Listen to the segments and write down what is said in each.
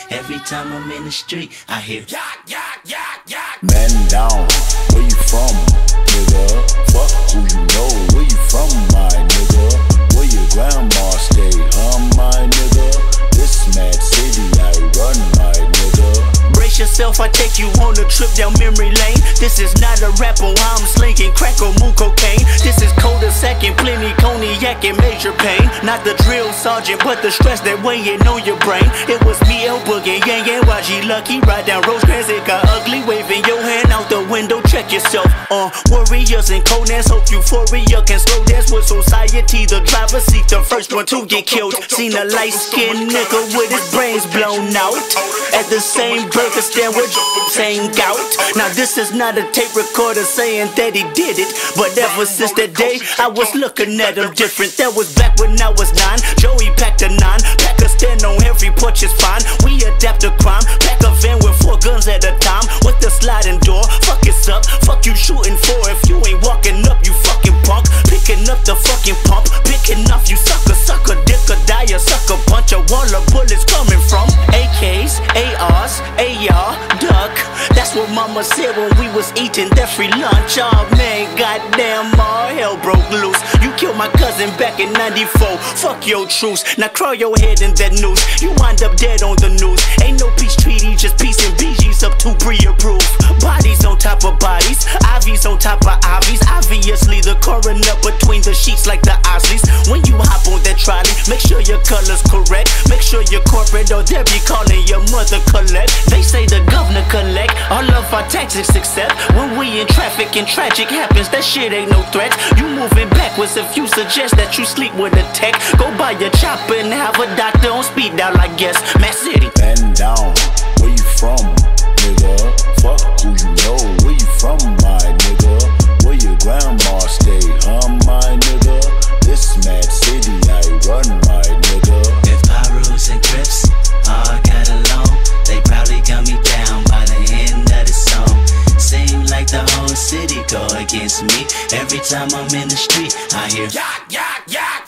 Every time I'm in the street, I hear yak, yak, yak, yak. Man down, where you from, nigga? Fuck who you know, where you from, my nigga? Where your grandma stay, my nigga? This mad city I run, my nigga. Brace yourself, I take you on a trip down memory lane. This is not a rap on how I'm slinging crack or moon cocaine. This is cul-de-sac and plenty cognac and major pain. Not the drill sergeant, but the stress that weighing on your brain. It was me, El Boogie, Yang Yang, YG Lucky. Ride down Rosecrans, it got ugly. Waving your hand out the window, check yourself. Warriors and Conans, hope euphoria can slow dance with society. The driver seat, the first one to get killed. Seen a light-skinned nigga with his brains blown out at the same burger stand with saying gout. Now this is not a tape recorder saying that he did it, but ever since that day I was looking at him different. That was back when I was 9. Joey packed a 9, pack a stand on every porch is fine. We adapt to crime, pack a van with 4 guns at a time with the sliding door. Fuck it's up, fuck you shooting for. If you ain't walking up, you fucking punk. Picking up the fucking pump, picking off you sucker, sucker, dick or die, a sucker. Bunch of wall of bullets coming from AKs, ARs, AR, duck. That's what mama said when we was eating that free lunch. Oh man, goddamn, all hell broke loose. You killed my cousin back in 94. Fuck your truce. Now crawl your head in that noose. You wind up dead on the news. Ain't no peace treaty, just peace and BG's up to pre-approved. Bodies on top of bodies, IVs on top of IVs. Obviously the coroner between the sheets like the Osleys. When you hop on that trolley, make sure your color's correct. Make sure you're corporate or they'll be calling your mother collect. They say the governor collect all of our taxes except when we in traffic and tragic happens. That shit ain't no threat. You moving backwards if you suggest that you sleep with a tech. Go buy your chopper and have a doctor on speed dial, I guess. Matt City. Man down, where you from, nigga? Fuck who you know, where you from, my nigga? Where your grandma stay, my nigga? This mad city I run, my nigga. If Pyrus and Crips all got along, they probably gun me down by the end of the song. Seem like the whole city go against me. Every time I'm in the street, I hear yak, yak, yak.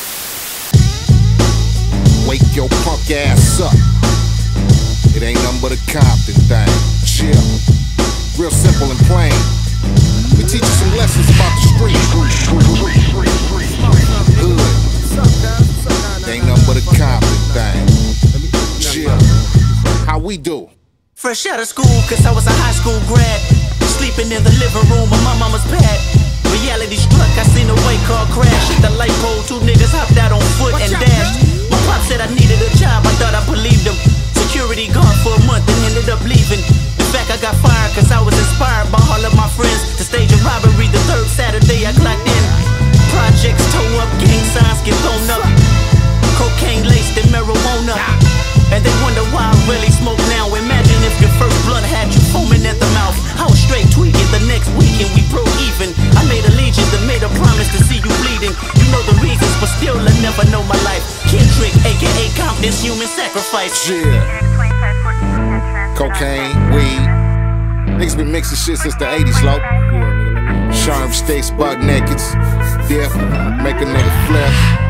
Wake your punk ass up. It ain't nothing but a Compton thing. Chill. Real simple and plain. We teach you some lessons about the street. Hood. Ain't nothing but a Compton thing. Chill. How we do? Fresh out of school, cause I was a high school grad. Sleeping in the living room of my mama's pad. Reality struck, I seen a white car crash. Hit the light pole, 2 niggas hopped out on foot and dashed. My pop said I needed a job, I thought I believed him. Security guard for a month and ended up leaving. In fact, I got fired cause I was inspired by all of my friends to stage a robbery the 3rd Saturday I clocked in. Projects toe up, gang signs get thrown up. Cocaine laced in marijuana. And they wonder why I really smoke now. Imagine if your first blunt had you foaming at the mouth. I was straight tweaking the next weekend, we broke even. I made allegiance and made a promise to see you bleeding. You know the reasons, but still I never know my life. Kendrick, aka Compton's human sacrifice. Yeah. Cocaine, weed. Niggas been mixing shit since the 80s, low. Sharp stakes, butt nakeds. Dip, make a nigga flip.